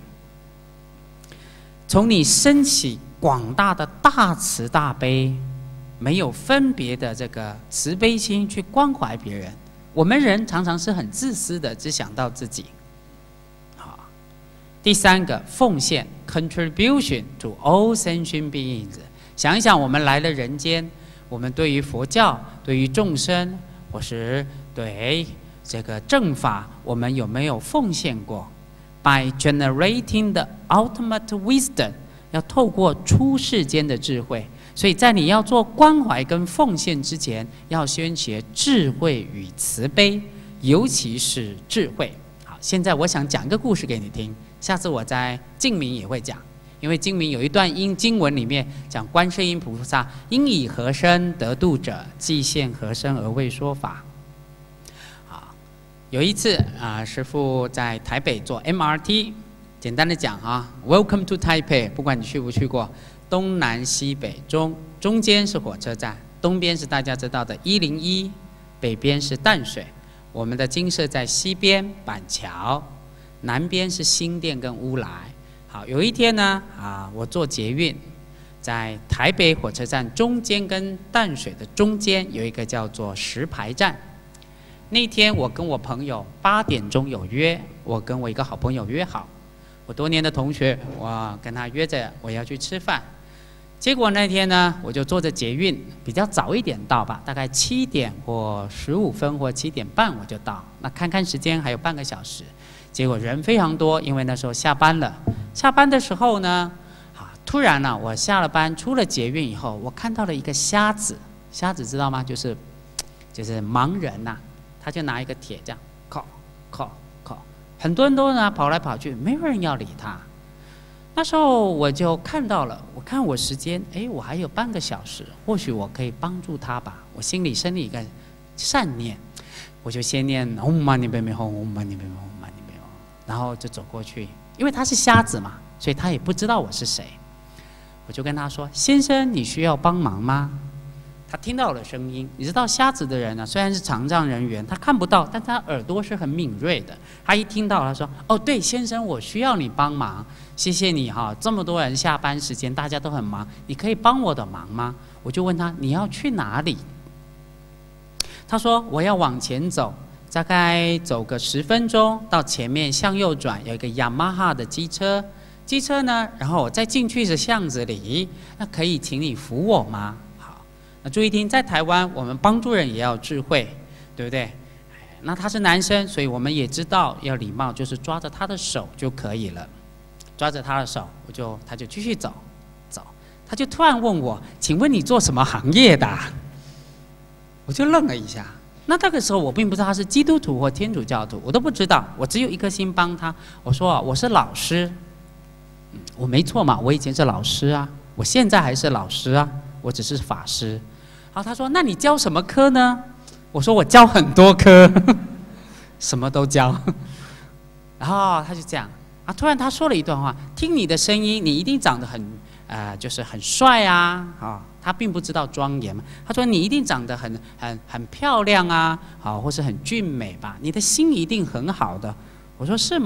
从你升起广大的大慈大悲，没有分别的这个慈悲心去关怀别人。我们人常常是很自私的，只想到自己。好，第三个奉献 contribution to all sentient beings。想一想，我们来了人间，我们对于佛教、对于众生，或是对这个正法，我们有没有奉献过 ？By generating the ultimate wisdom， 要透过出世间的智慧。所以在你要做关怀跟奉献之前，要先学智慧与慈悲，尤其是智慧。好，现在我想讲一个故事给你听，下次我在净明也会讲，因为净明有一段因经文里面讲观世音菩萨因以何身得度者，即现何身而为说法。有一次啊，师父在台北坐 M R T， 简单的讲啊 ，Welcome to Taipei， 不管你去不去过，东南西北中，中间是火车站，东边是大家知道的一零一，北边是淡水，我们的精舍在西边板桥，南边是新店跟乌来。好，有一天呢，啊，我坐捷运，在台北火车站中间跟淡水的中间有一个叫做石牌站。那天我跟我朋友八点钟有约，我跟我一个好朋友约好，我多年的同学，我跟他约着我要去吃饭。结果那天呢，我就坐着捷运，比较早一点到吧，大概七点或十五分或七点半我就到。那看看时间还有半个小时，结果人非常多，因为那时候下班了。下班的时候呢，啊，突然呢、啊，我下了班出了捷运以后，我看到了一个瞎子，瞎子知道吗？就是就是盲人呐、啊。他就拿一个铁这样靠靠靠，很多人都呢跑来跑去，没有人要理他。那时候我就看到了，我看我时间，哎，我还有半个小时，或许我可以帮助他吧。我心里生了一个善念，我就先念唵嘛呢叭咪吽，唵嘛呢叭咪吽，唵嘛呢叭咪吽，然后就走过去，因为他是瞎子嘛，所以他也不知道我是谁。我就跟他说：“先生，你需要帮忙吗？”他听到了声音，你知道瞎子的人呢、啊，虽然是残障人员，他看不到，但他耳朵是很敏锐的。他一听到，他说：“哦，对，先生，我需要你帮忙，谢谢你哈、哦。这么多人下班时间，大家都很忙，你可以帮我的忙吗？”我就问他：“你要去哪里？”他说：“我要往前走，大概走个十分钟，到前面向右转，有一个雅马哈的机车，机车呢，然后我再进去的巷子里，那可以请你扶我吗？”注意听，在台湾，我们帮助人也要智慧，对不对？那他是男生，所以我们也知道要礼貌，就是抓着他的手就可以了。抓着他的手，我就他就继续走，走。他就突然问我：“请问你做什么行业的、啊？”我就愣了一下。那那个时候我并不知道他是基督徒或天主教徒，我都不知道，我只有一颗心帮他。我说：“我是老师。”嗯，我没错嘛，我以前是老师啊，我现在还是老师啊，我只是法师。然后他说：“那你教什么科呢？”我说：“我教很多科，什么都教。”然后他就这样啊，突然他说了一段话：“听你的声音，你一定长得很呃，就是很帅啊！”啊，他并不知道庄严嘛。他说：“你一定长得很很很漂亮啊，好，或是很俊美吧？你的心一定很好的。”我说：“是吗？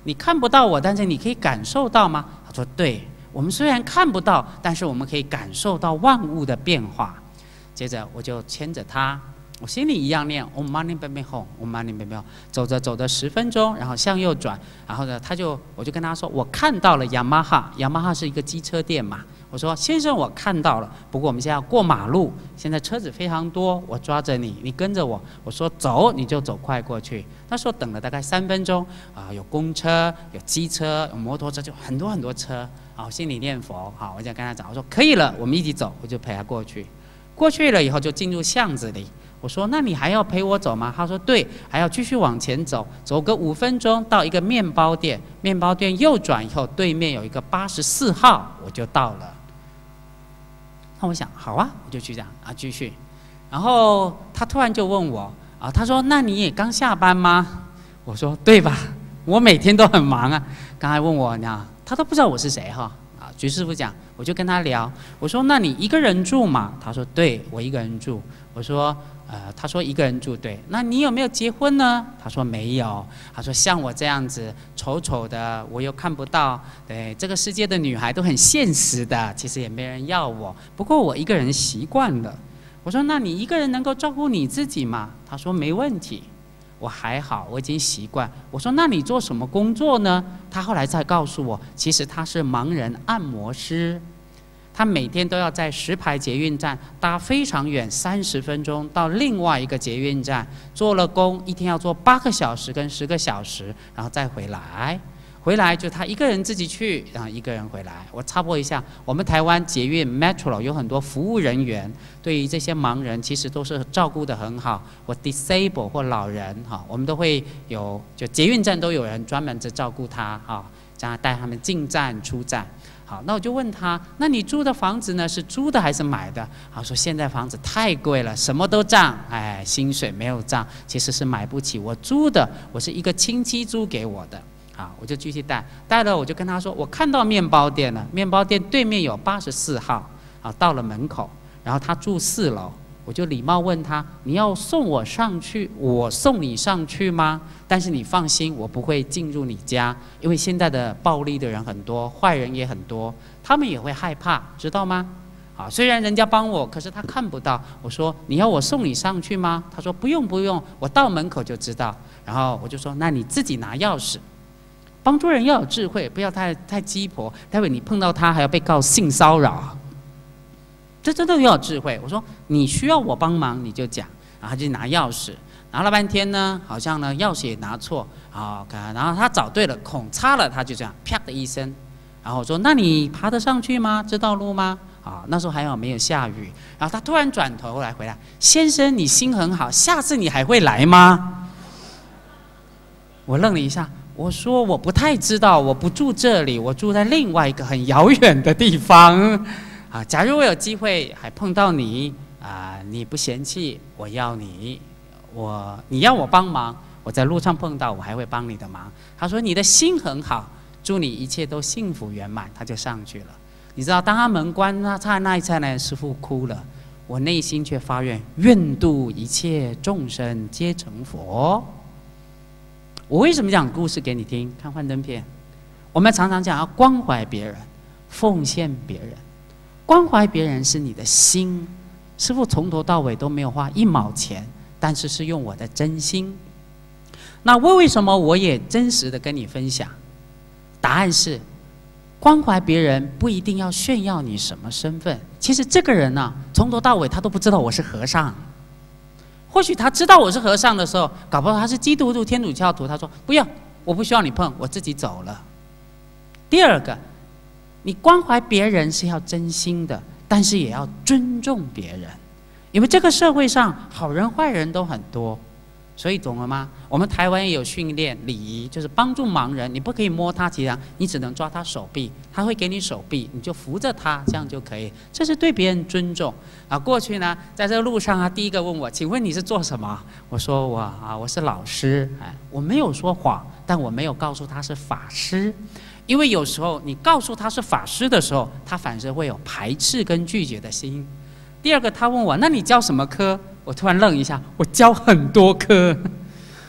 你看不到我，但是你可以感受到吗？他说对，我们虽然看不到，但是我们可以感受到万物的变化。接着我就牵着他，我心里一样念 Om Mani Padme Hum Om Mani Padme Hum， 走着走着十分钟，然后向右转，然后呢，他就我就跟他说，我看到了雅马哈，雅马哈是一个机车店嘛。我说先生，我看到了，不过我们现在要过马路，现在车子非常多，我抓着你，你跟着我。我说走，你就走快过去。那时候等了大概三分钟，啊、呃，有公车，有机车，有摩托车，就很多很多车。啊，心里念佛，好，我就跟他讲，我说可以了，我们一起走，我就陪他过去。过去了以后就进入巷子里。我说那你还要陪我走吗？他说对，还要继续往前走，走个五分钟到一个面包店，面包店右转以后，对面有一个八十四号，我就到了。那我想好啊，我就去这样啊，继续。然后他突然就问我啊，他说那你也刚下班吗？我说对吧，我每天都很忙啊。刚才问我呢，他都不知道我是谁哈。啊，徐师傅讲，我就跟他聊，我说那你一个人住吗？他说对，我一个人住。我说呃，他说一个人住，对，那你有没有结婚呢？他说没有。他说像我这样子丑丑的，我又看不到，对，这个世界的女孩都很现实的，其实也没人要我，不过我一个人习惯了。我说那你一个人能够照顾你自己吗？他说没问题。我还好，我已经习惯。我说那你做什么工作呢？他后来才告诉我，其实他是盲人按摩师。他每天都要在石牌捷运站搭非常远三十分钟到另外一个捷运站，做了工，一天要做八个小时跟十个小时，然后再回来。回来就他一个人自己去，然后一个人回来。我插播一下，我们台湾捷运 Metro 有很多服务人员，对于这些盲人其实都是照顾得很好。或 disable 或老人哈，我们都会有，就捷运站都有人专门在照顾他哈，这样带他们进站出站。好，那我就问他，那你租的房子呢是租的还是买的？他说现在房子太贵了，什么都涨，哎，薪水没有涨，其实是买不起。我租的，我是一个亲戚租给我的。好，我就继续带，带了我就跟他说，我看到面包店了，面包店对面有八十四号。啊，到了门口，然后他住四楼，我就礼貌问他，你要送我上去，我送你上去吗？但是你放心，我不会进入你家，因为现在的暴力的人很多，坏人也很多，他们也会害怕，知道吗？啊，虽然人家帮我，可是他看不到。我说你要我送你上去吗？他说不用不用，我到门口就知道。然后我就说那你自己拿钥匙。帮助人要有智慧，不要太太鸡婆，待会你碰到他还要被告性骚扰，这真的要有智慧。我说你需要我帮忙你就讲，然后他就拿钥匙，拿了半天呢，好像呢钥匙也拿错啊，然后他找对了，孔插了，他就这样啪的一声，然后我说那你爬得上去吗？知道路吗？啊，那时候还好没有下雨，然后他突然转头来回来，先生你心很好，下次你还会来吗？我愣了一下。我说我不太知道，我不住这里，我住在另外一个很遥远的地方。啊，假如我有机会还碰到你，啊，你不嫌弃，我要你，我你要我帮忙，我在路上碰到，我还会帮你的忙。他说你的心很好，祝你一切都幸福圆满，他就上去了。你知道，当他门关那刹那一刹那，师父哭了，我内心却发愿，愿度一切众生皆成佛。我为什么讲故事给你听？看幻灯片，我们常常讲要关怀别人，奉献别人。关怀别人是你的心。师父从头到尾都没有花一毛钱，但是是用我的真心。那为为什么我也真实的跟你分享？答案是，关怀别人不一定要炫耀你什么身份。其实这个人呢、啊，从头到尾他都不知道我是和尚。或许他知道我是和尚的时候，搞不好他是基督徒、天主教徒。他说：“不要，我不需要你碰，我自己走了。”第二个，你关怀别人是要真心的，但是也要尊重别人，因为这个社会上好人坏人都很多，所以懂了吗？我们台湾也有训练礼仪，就是帮助盲人，你不可以摸他脊梁，你只能抓他手臂，他会给你手臂，你就扶着他，这样就可以。这是对别人尊重。啊，过去呢，在这个路上啊，第一个问我，请问你是做什么？我说我啊，我是老师。哎，我没有说谎，但我没有告诉他是法师，因为有时候你告诉他是法师的时候，他反而会有排斥跟拒绝的心。第二个，他问我，那你教什么科？我突然愣一下，我教很多科。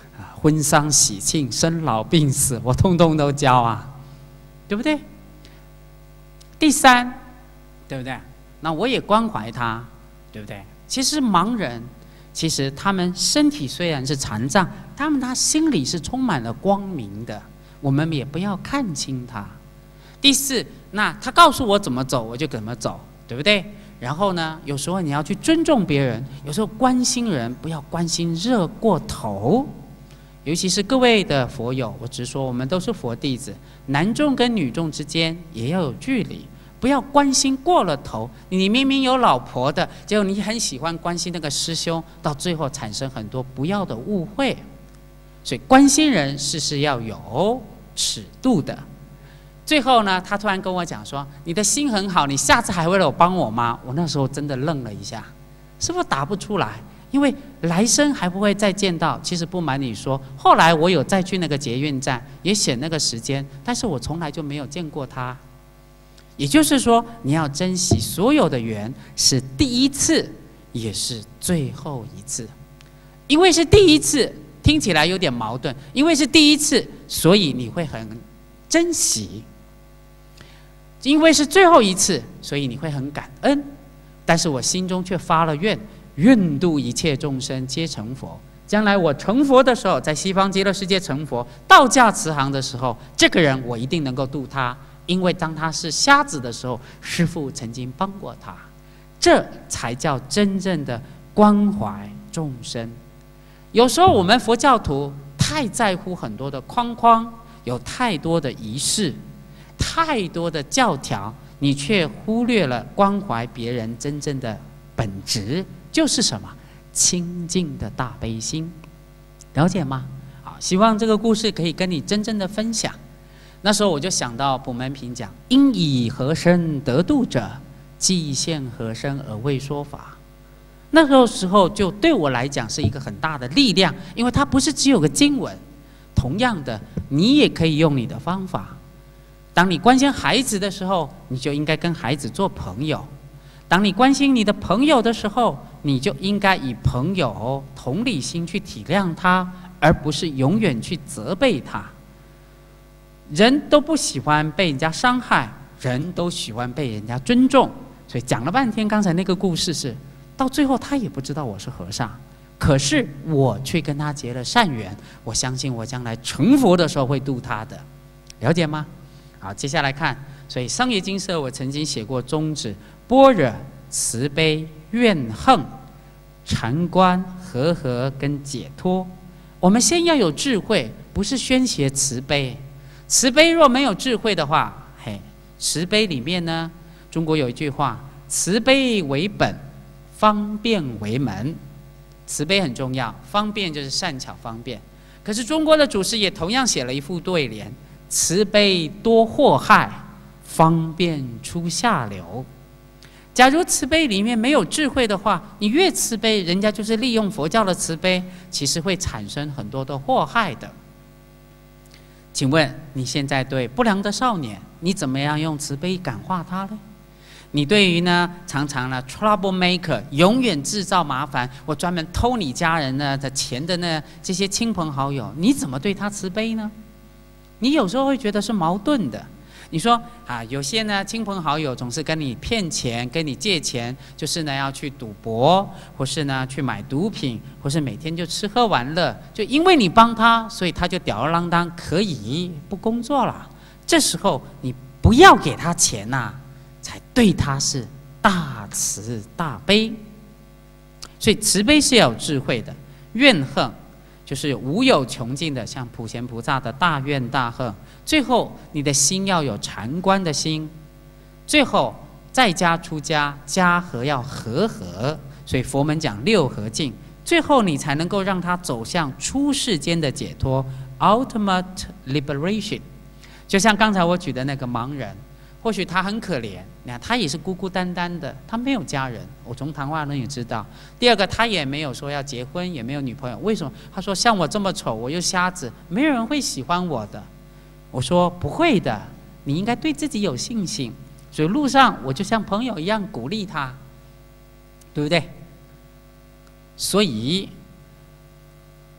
婚丧喜庆、生老病死，我通通都教啊，对不对？第三，对不对？那我也关怀他，对不对？其实盲人，其实他们身体虽然是残障，他们他心里是充满了光明的，我们也不要看轻他。第四，那他告诉我怎么走，我就怎么走，对不对？然后呢，有时候你要去尊重别人，有时候关心人，不要关心热过头。尤其是各位的佛友，我直说，我们都是佛弟子，男众跟女众之间也要有距离，不要关心过了头。你明明有老婆的，结果你很喜欢关心那个师兄，到最后产生很多不要的误会。所以关心人事事要有尺度的。最后呢，他突然跟我讲说：“你的心很好，你下次还会来帮我吗？”我那时候真的愣了一下，是不是答不出来？因为来生还不会再见到。其实不瞒你说，后来我有再去那个捷运站，也选那个时间，但是我从来就没有见过他。也就是说，你要珍惜所有的缘，是第一次，也是最后一次。因为是第一次，听起来有点矛盾。因为是第一次，所以你会很珍惜。因为是最后一次，所以你会很感恩，但是我心中却发了愿，愿度一切众生皆成佛。将来我成佛的时候，在西方极乐世界成佛，道驾慈航的时候，这个人我一定能够度他，因为当他是瞎子的时候，师父曾经帮过他，这才叫真正的关怀众生。有时候我们佛教徒太在乎很多的框框，有太多的仪式，太多的教条，你却忽略了关怀别人真正的本质，就是什么？清净的大悲心，了解吗？好，希望这个故事可以跟你真正的分享。那时候我就想到普门品讲：因以何身得度者，即现何身而为说法。那个时候就对我来讲是一个很大的力量，因为它不是只有个经文，同样的，你也可以用你的方法。当你关心孩子的时候，你就应该跟孩子做朋友；当你关心你的朋友的时候，你就应该以朋友同理心去体谅他，而不是永远去责备他。人都不喜欢被人家伤害，人都喜欢被人家尊重。所以讲了半天，刚才那个故事是到最后他也不知道我是和尚，可是我却跟他结了善缘，我相信我将来成佛的时候会度他的，了解吗？好，接下来看，所以上业经社我曾经写过宗旨：般若、慈悲、怨恨、禅观、和合跟解脱。我们先要有智慧，不是宣泄慈悲。慈悲若没有智慧的话，嘿，慈悲里面呢，中国有一句话：慈悲为本，方便为门。慈悲很重要，方便就是善巧方便。可是中国的祖师也同样写了一副对联：慈悲多祸害，方便出下流。假如慈悲里面没有智慧的话，你越慈悲，人家就是利用佛教的慈悲，其实会产生很多的祸害的。请问你现在对不良的少年，你怎么样用慈悲感化他呢？你对于呢常常呢 trouble maker， 永远制造麻烦，我专门偷你家人呢的钱的呢这些亲朋好友，你怎么对他慈悲呢？你有时候会觉得是矛盾的。你说啊，有些呢亲朋好友总是跟你骗钱，跟你借钱，就是呢要去赌博，或是呢去买毒品，或是每天就吃喝玩乐，就因为你帮他，所以他就吊儿郎当，可以不工作了。这时候你不要给他钱呐、啊，才对他是大慈大悲。所以慈悲是要有智慧的，怨恨就是无有穷尽的，像普贤菩萨的大怨大恨。最后你的心要有禅观的心，最后在家出家，家和要和合，所以佛门讲六合敬，最后你才能够让他走向出世间的解脱 ultimate liberation。 就像刚才我举的那个盲人，或许他很可怜，你看他也是孤孤单单的，他没有家人，我从谈话中也知道。第二个，他也没有说要结婚，也没有女朋友。为什么？他说像我这么丑，我又瞎子，没有人会喜欢我的。我说不会的，你应该对自己有信心。所以路上我就像朋友一样鼓励他，对不对？所以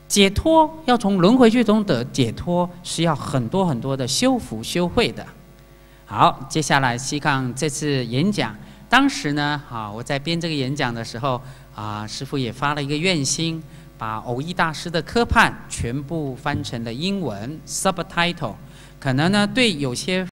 解脱要从轮回剧中得解脱，是要很多很多的修福修慧的。好，接下来西康这次演讲，当时呢，啊，我在编这个演讲的时候，啊，师父也发了一个愿心，把偶益大师的科判全部翻成了英文 subtitle， 可能呢对有些